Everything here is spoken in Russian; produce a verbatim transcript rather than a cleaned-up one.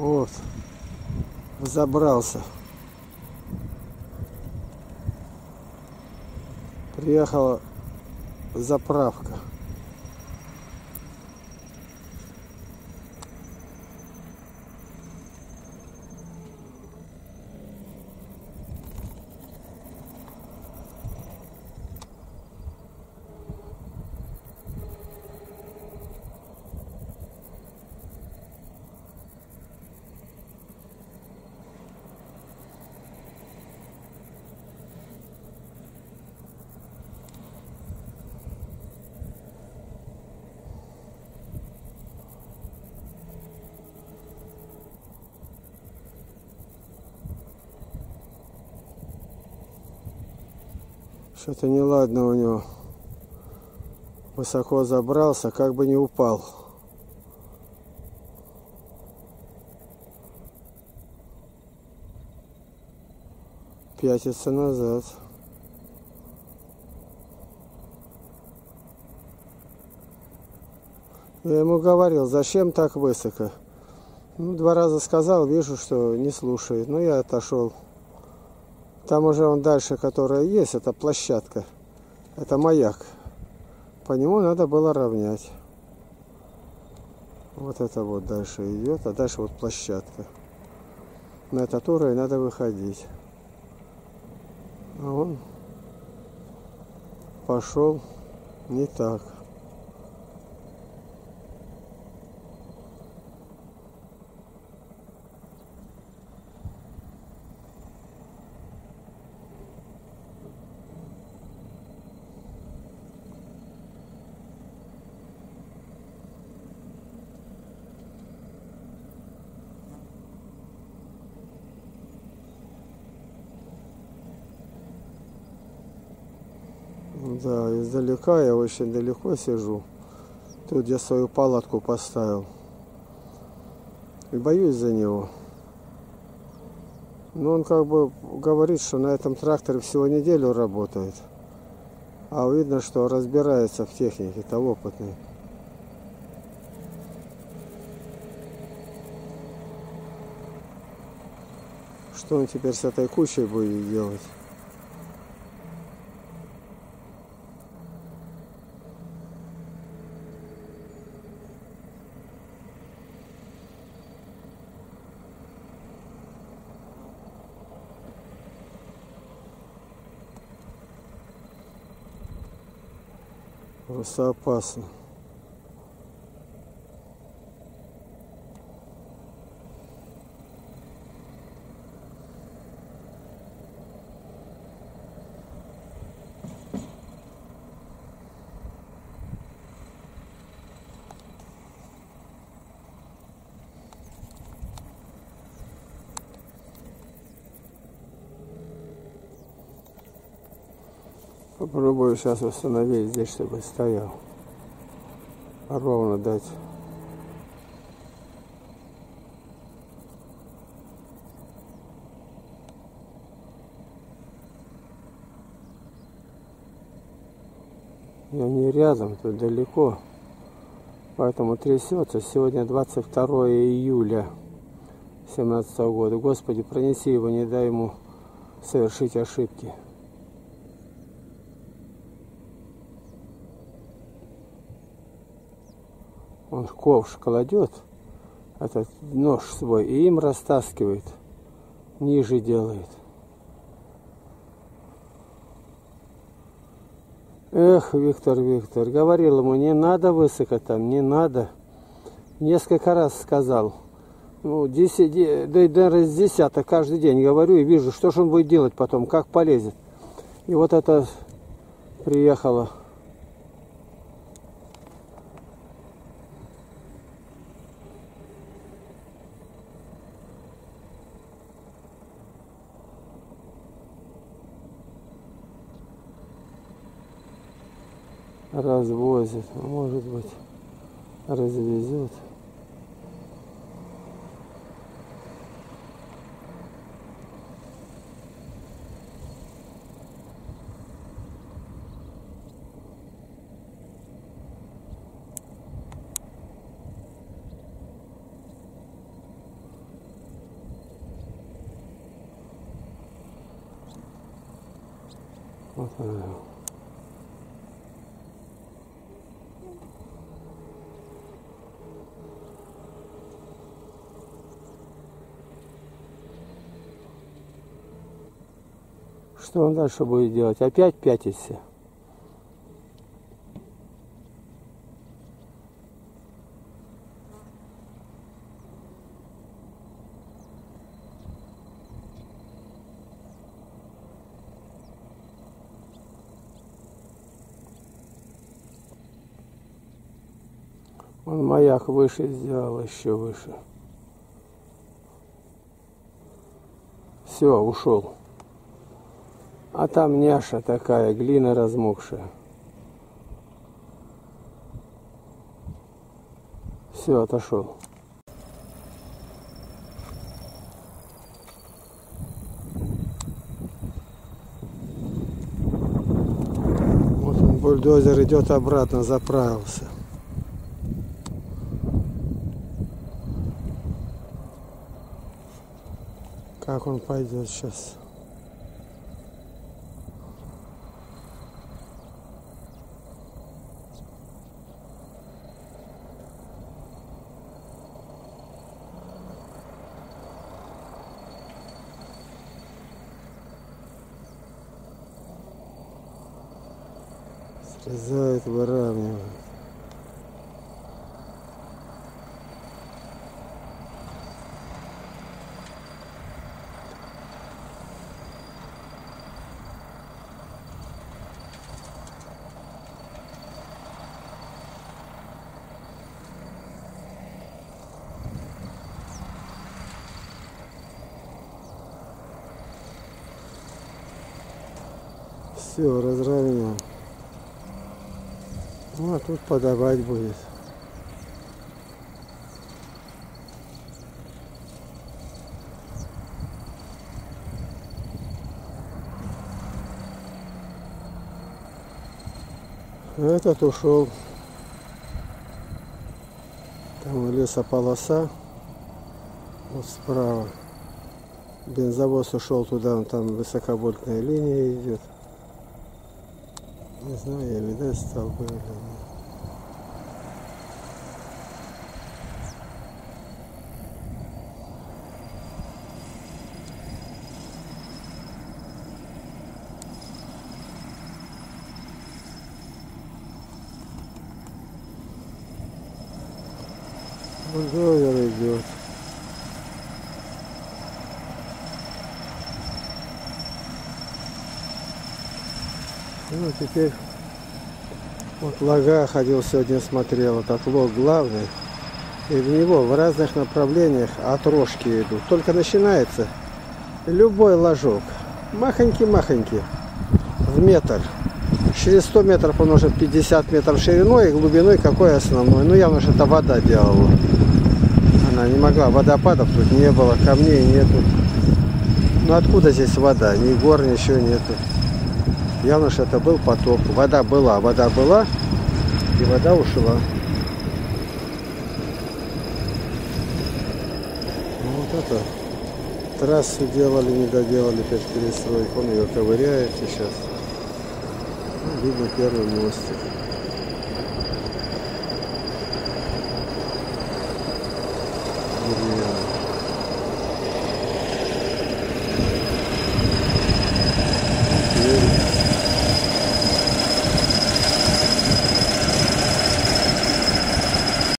Вот, забрался. Приехала заправка. Что-то неладно у него. Высоко забрался, как бы не упал. Пятится назад. Я ему говорил, зачем так высоко? Ну, два раза сказал, вижу, что не слушает. Ну, я отошел. Там уже он дальше, которая есть, это площадка. Это маяк. По нему надо было равнять. Вот это вот дальше идет, а дальше вот площадка. На этот уровень надо выходить. А он пошел не так. Да, издалека я очень далеко сижу. Тут я свою палатку поставил. И боюсь за него. Но он как бы говорит, что на этом тракторе всего неделю работает. А видно, что разбирается в технике, это опытный. Что он теперь с этой кучей будет делать? Просто опасно. Попробую сейчас установить здесь, чтобы стоял. Ровно дать. Я не рядом, тут далеко. Поэтому трясется. Сегодня двадцать второе июля две тысячи семнадцатого года. Господи, пронеси его, не дай ему совершить ошибки. Он ковш кладет, этот нож свой, и им растаскивает, ниже делает. Эх, Виктор, Виктор, говорил ему, не надо высоко там, не надо. Несколько раз сказал. Ну, десять, да и даже с десяток каждый день говорю и вижу, что же он будет делать потом, как полезет. И вот это приехало. Развозит, может быть, развезет. Вот она. Что он дальше будет делать? Опять пятится. Он маяк выше сделал, еще выше. Все, ушел. А там няша такая, глина размокшая. Все, отошел. Вот он, бульдозер идет обратно, заправился. Как он пойдет сейчас? Срезает, выравнивает. Все, разровнял. Ну, а тут подавать будет. Этот ушел. Там лесополоса. Вот справа. Бензовоз ушел туда, он там высоковольтная линия идет. Не знаю, я видать столбы или нет. Бульдозер идет. Ну, теперь вот лага ходил сегодня, смотрел, этот лог главный, и в него в разных направлениях отрожки идут. Только начинается любой ложок, махонький-махонький, в метр. Через сто метров он уже пятьдесят метров шириной и глубиной какой основной. Ну, явно, что это вода делала. Она не могла, водопадов тут не было, камней нету. Ну, откуда здесь вода? Ни гор, ничего нету. Явно, что это был поток. Вода была, вода была, и вода ушла. Ну, вот это. Трассу делали, не доделали, опять перестройку. Он ее ковыряет сейчас. Ну, видно первый мостик. Деревянный.